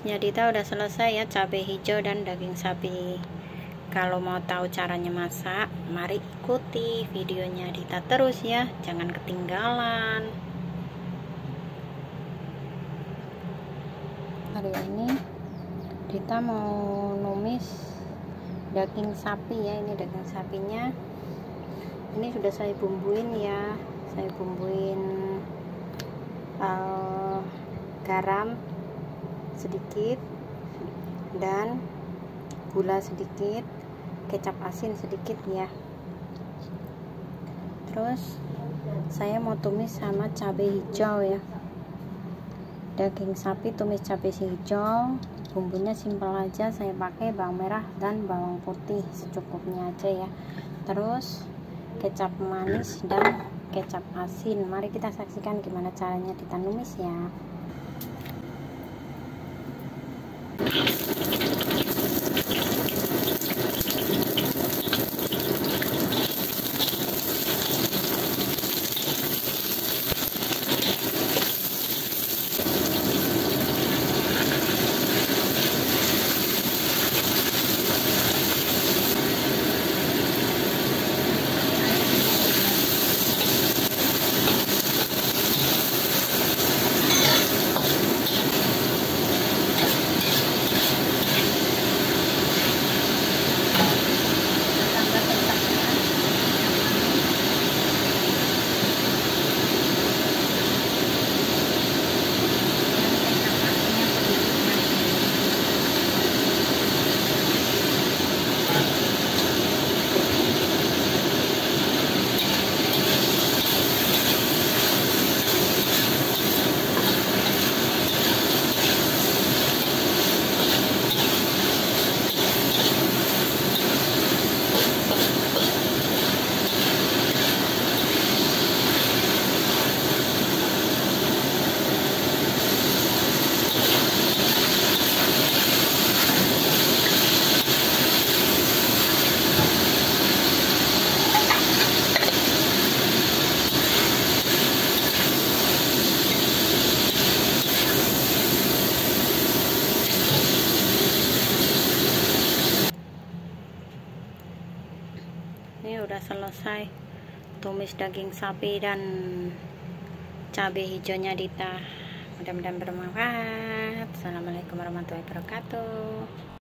tumisnya Dita udah selesai ya, cabai hijau dan daging sapi. Kalau mau tahu caranya masak, mari ikuti videonya Dita terus ya, jangan ketinggalan. Hari ini Dita mau numis daging sapi ya. Ini daging sapinya, ini sudah saya bumbuin ya. Saya bumbuin garam sedikit dan gula sedikit, kecap asin sedikit ya. Terus saya mau tumis sama cabai hijau ya. Daging sapi tumis cabai hijau, bumbunya simpel aja, saya pakai bawang merah dan bawang putih secukupnya aja ya. Terus kecap manis dan kecap asin. Mari kita saksikan gimana caranya kita numis ya. Ini udah selesai tumis daging sapi dan cabai hijaunya Dita. Mudah-mudahan bermanfaat. Assalamualaikum warahmatullahi wabarakatuh.